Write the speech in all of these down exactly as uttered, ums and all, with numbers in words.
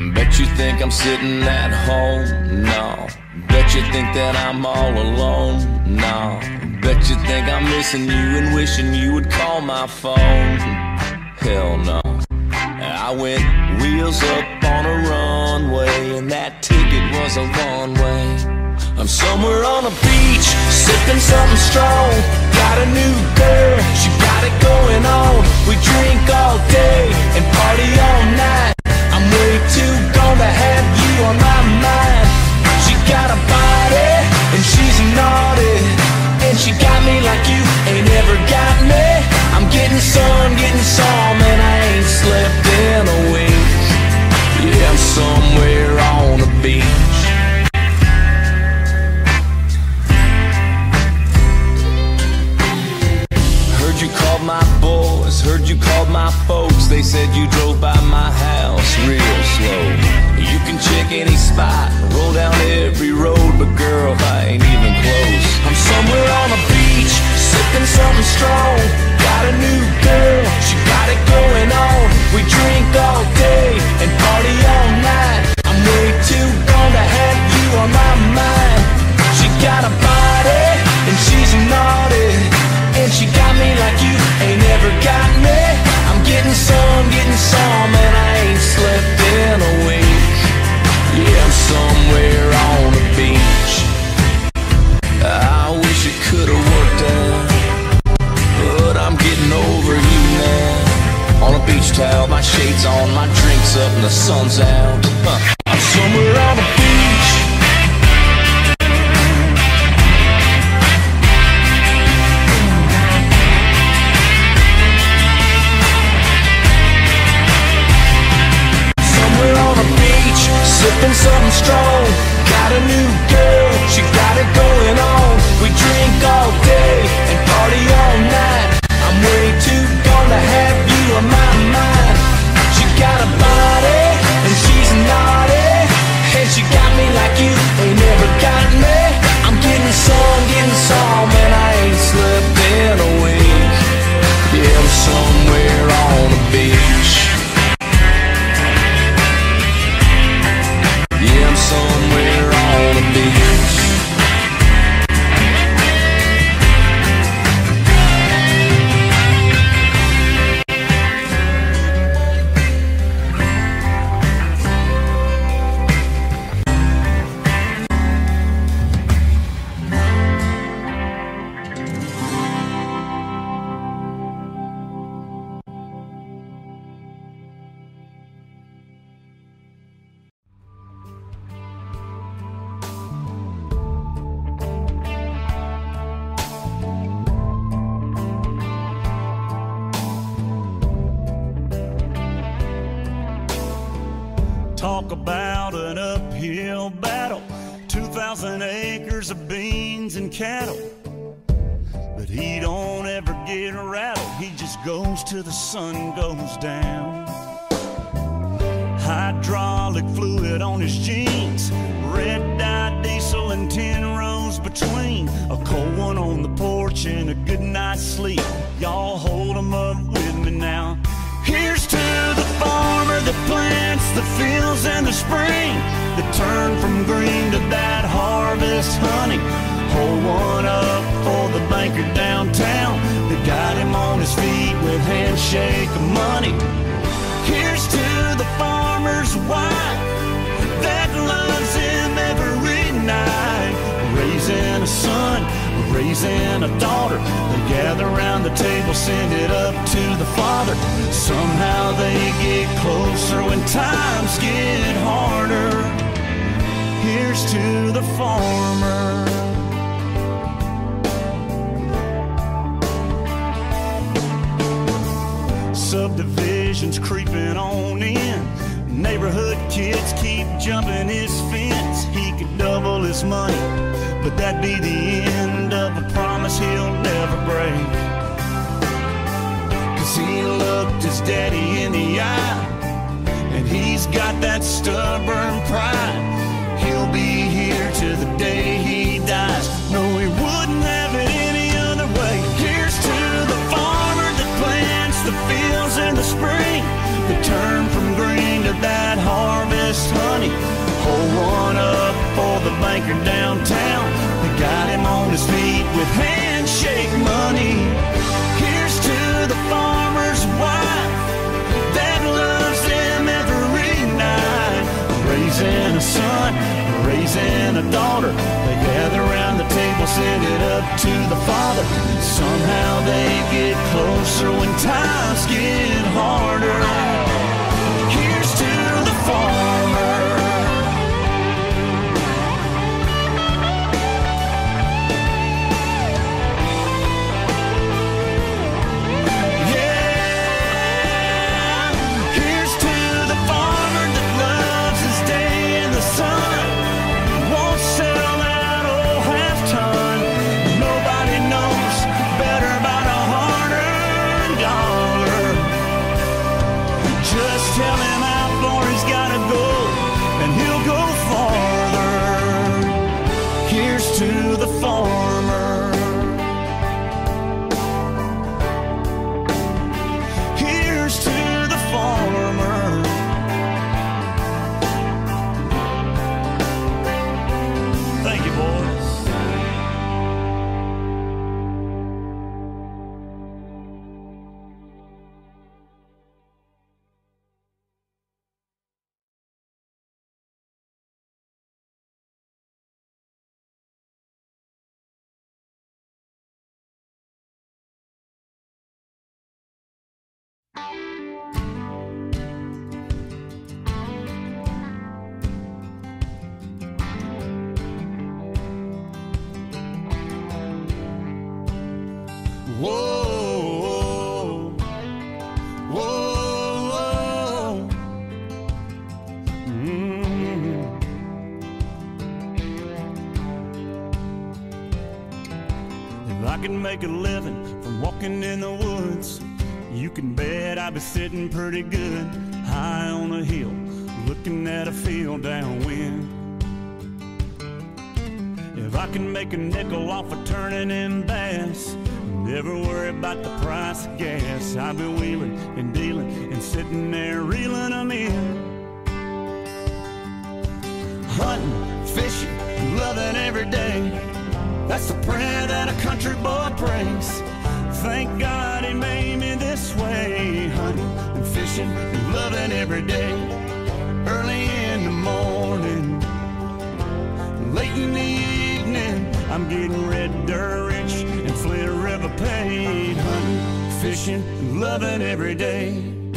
Bet you think I'm sitting at home, no. Bet you think that I'm all alone, no. Bet you think I'm missing you and wishing you would call my phone. Hell no. I went wheels up on a runway, and that ticket was a one-way. I'm somewhere on a beach, sipping something strong. Got a new girl, she got it going on. We drink all day and party all night. I'm way too gone to have you on my mind. She got a body and she's naughty, and she got me like you ain't ever got me. I'm getting sun, getting some, and I ain't slept in a week. Yeah, I'm somewhere on the beach. Heard you called my boys, heard you called my folks. They said you drove by my house real slow. You can check any spot, roll down every road, but girl, I ain't even close. I'm somewhere on a beach, sipping something strong. Got a new girl, she got it going on. We drink all day and party all night. I'm way too gone to have you on my mind. She got a body and she's naughty, and she got me like you ain't ever got me. I'm getting some, getting some, and I ain't slept in a week. Yeah, I'm somewhere on the beach. I wish it could've worked out, but I'm getting over you now. On a beach towel, my shades on, my drink's up and the sun's out. Huh. I'm somewhere on the beach. Somewhere on the beach, sipping something strong. Got a new girl, she got it going on. We drink all day and party all night. I'm way too gone to have you on my mind. She got a body and she's naughty, and she got me like you ain't never got me. I'm getting some, getting some, and I ain't slept in a week. Yeah, I'm somewhere on the beach. Yeah, I'm somewhere on the beach. Talk about an uphill battle, two thousand acres of beans and cattle. But he don't ever get rattled, he just goes till the sun goes down. Hydraulic fluid on his jeans, red dye diesel and ten rows between. A cold one on the porch and a good night's sleep. Y'all hold 'em up with me now. Here's to the farmer that plants the fields in the spring, that turn from green to that harvest honey. Hold one up for the banker downtown that got him on his feet with handshake of money. Here's to the farmer's wife that loves him every night, raising a son, raising a daughter. They gather around the table, send it up to the father. Somehow they get closer when times get harder. Here's to the farmer. Subdivisions creeping on in, neighborhood kids keep jumping his fence. He could double his money, but that'd be the end of a promise he'll never break. Cause he looked his daddy in the eye, and he's got that stubborn pride. He'll be here to the day he dies. No, he wouldn't have it any other way. Here's to the farmer that plants the fields in the spring, that turn from green to that harvest lost honey. Hold one up for the banker downtown. They got him on his feet with handshake money. Here's to the farmer's wife that loves him every night. Raising a son, raising a daughter. They gather around the table, send it up to the father. Somehow they get closer when times get harder. Here's to the farmer. Whoa, whoa, whoa. Mm-hmm. If I could make a living from walking in the woods, you can bet I'd be sitting pretty good, high on a hill, looking at a field downwind. If I could make a nickel off of turning in bass, never worry about the price of gas, I'd be wheeling and dealing and sitting there reeling them in. Hunting, fishing, loving every day, that's the prayer that a country boy prays. Thank God he made me this way. Hunting and fishing and loving every day. Early in the morning, late in the evening, I'm getting red dirt rich and Flint River paid. Hunting, fishing, and loving every day.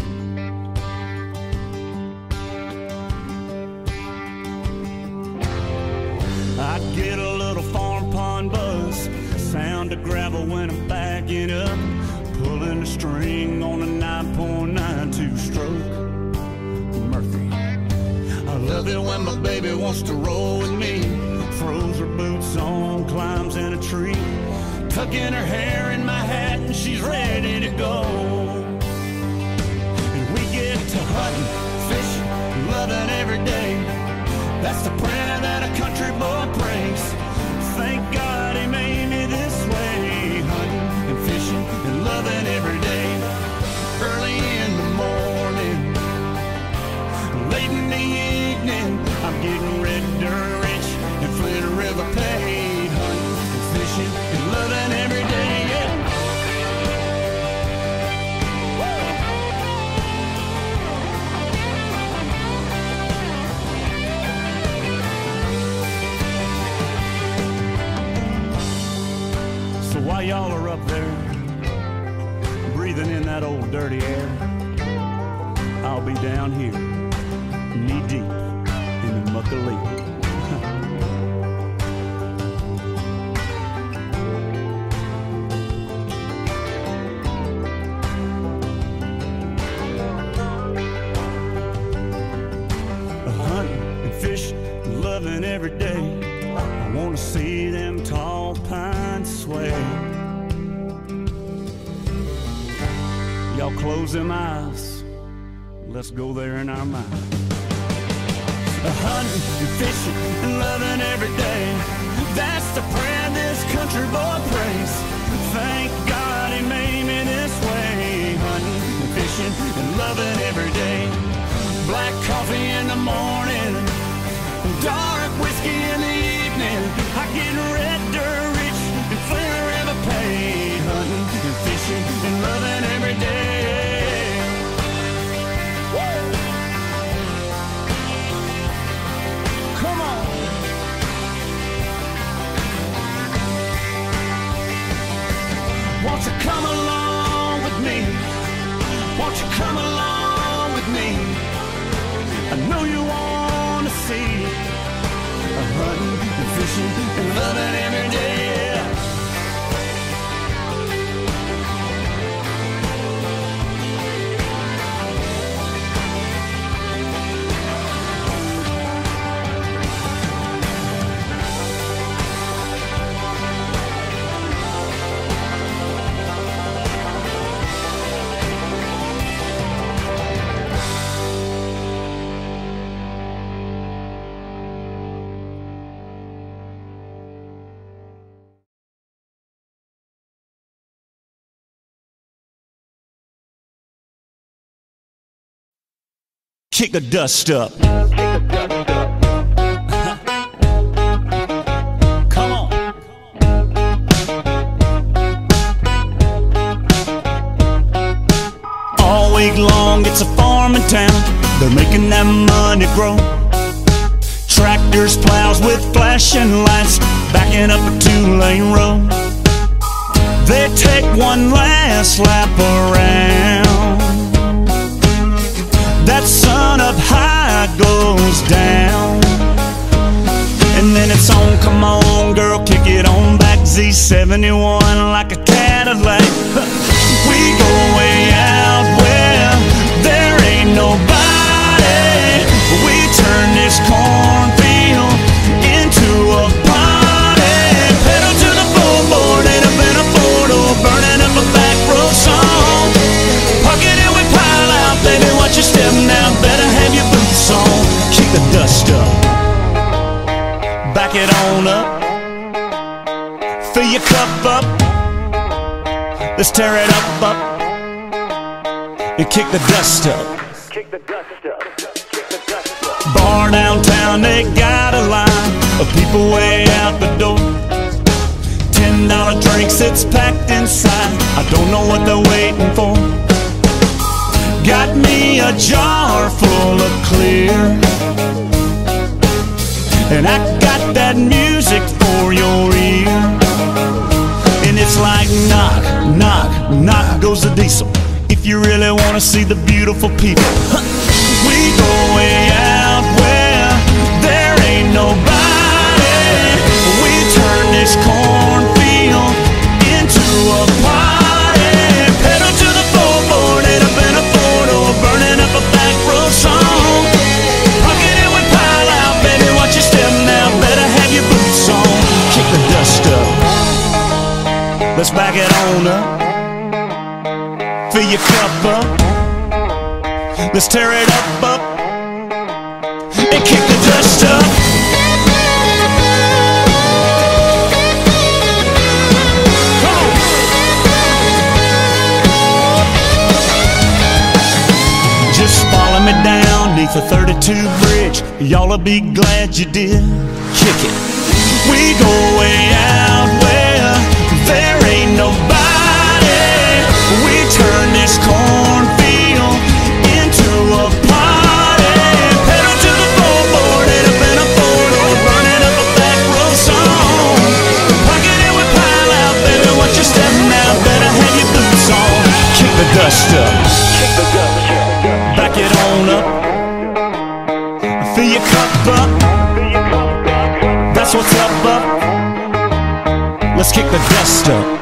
I get a little farm pond buzz, sound of gravel when I'm backing up, pulling the string on a nine point nine two stroke Murphy. I love it when my baby wants to roll with me, throws her boots on, climbs in a tree, tucking her hair in my hat and she's ready to go. And we get to hunting, fishing, loving every day, that's the prayer that a country boy prays. Thank God he made me this way. Hunting and fishing and loving every day. Early in the morning, late in the evening, I'm getting red dirt rich and Flint River paid. Hunting and fishing and loving every day, yeah. While y'all are up there, breathing in that old dirty air, I'll be down here, knee deep in the muck of leaf. Hunting and fishing, loving every day, I want to see them tall pines sway. Y'all close them eyes, let's go there in our mind. Hunting and fishing and loving every day, that's the prayer this country boy prays. Thank God he made me this way. Hunting and fishing and loving every day. Black coffee in the morning, kick the dust up. Come on. All week long it's a farming town. They're making that money grow. Tractors, plows with flashing lights, backing up a two-lane road. They take one last lap around. That sun up high goes down, and then it's on, come on girl, kick it on back. Z seventy-one like a Cadillac. We go way out where there ain't nobody. We turn this cornfield into a party. Pedal to the floorboard, ain't a been a photo, burning up a back road song. Pocket it, we pile out, baby, watch your step now, better have your boots on. Kick the dust up, back it on up, fill your cup up, let's tear it up, up, and kick the dust up. Kick the dust up. Kick the dust up. Bar downtown, they got a line of people way out the door. Ten dollar drinks, it's packed inside, I don't know what they're waiting for. Got me a jar full of clear, and I got that music for your ear. And it's like knock, knock, knock goes the diesel. If you really wanna see the beautiful people, we go way out where there ain't nobody. We turn this cornfield into a party. Pedal to the floorboard, ain't up in a photo, burning up a back road song. Pocket it, we pile out, baby, watch your step now, better have your boots on. Kick the dust up, let's back it on up, fill your cup up, let's tear it up, up, and kick the dust up. Come on. Just follow me down neath the thirty-two bridge, y'all'll be glad you did. Kick it. We go way out where there ain't nobody. We turn this cornfield into a party. Pedal to the floorboard, ain't up in a photo, burning up a back road song. Pocket it, we pile out, baby, watch your step now, better have your boots on. Kick the dust up, Kick the dust up. back it on up, fill your cup up, that's what's up, up. Let's kick the dust up.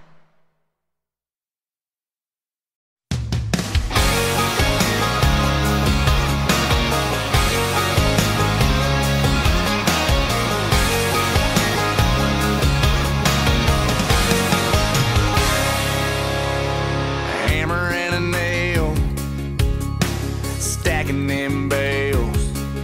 Hammer and a nail, stacking them bales.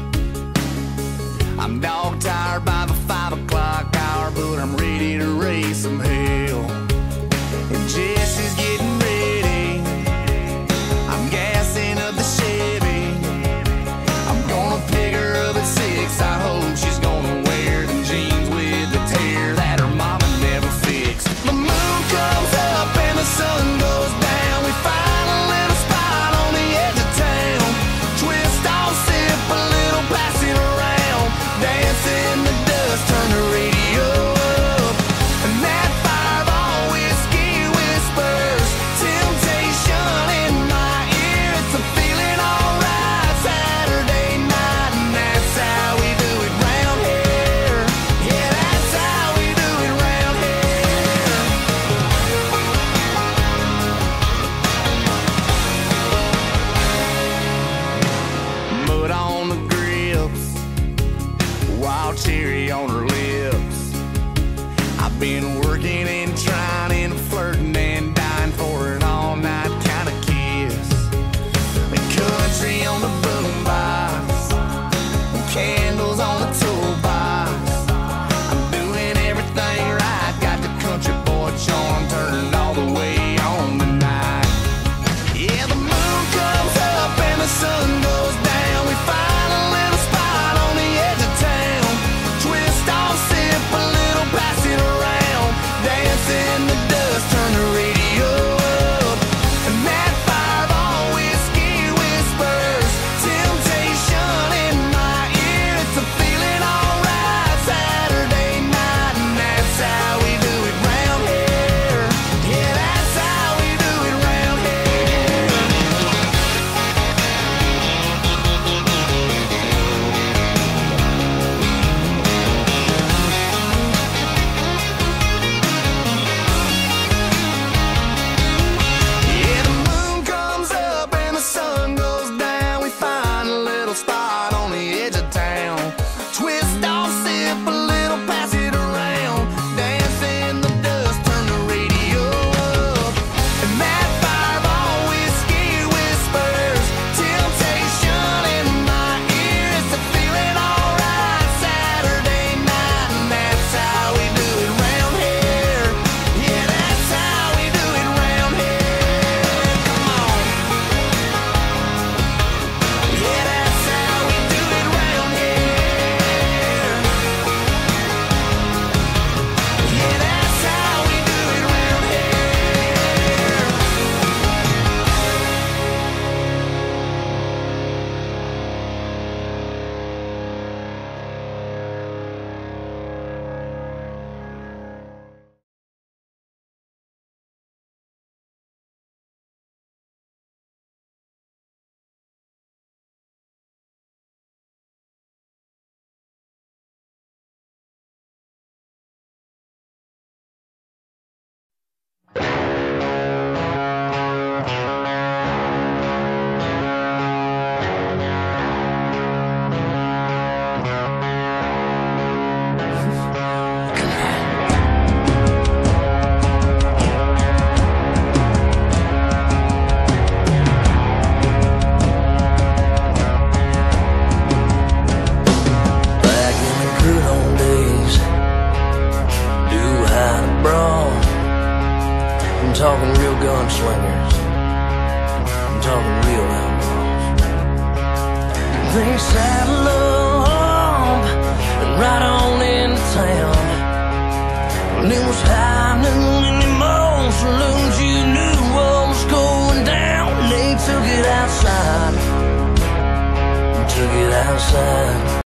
I'm dog tired by the five o'clock hour, but I'm ready to raise some hell. And Jesse's getting ready, I'm gassing up the Chevy. I'm gonna pick her up at six, I hope she's gonna wear them jeans with the tear that her mama never fixed. The moon comes up and the sun goes down, we find a little spot on the edge of town. Twist off, sip a little, pass it around, dance in the dust, turn the radio up, and that fireball whiskey whispers temptation in my ear. It's a feeling alright, Saturday night, and that's how we do it round here. Yeah, that's how we do it round here. Mud on the grips, wild cherry on her lips. I've been working and trying and flirting and dying for an all-night kind of kiss. The country on the boombox, candles on the toolbox. I'm doing everything right, got the country boy charm turned all the way on tonight. Yeah, the moon comes up and the sun goes down. talking real gunslingers. I'm talking real outlaws. They saddle up and ride on into town. And it was high noon in the most saloons. You knew what was going down. They took it outside. Took it outside.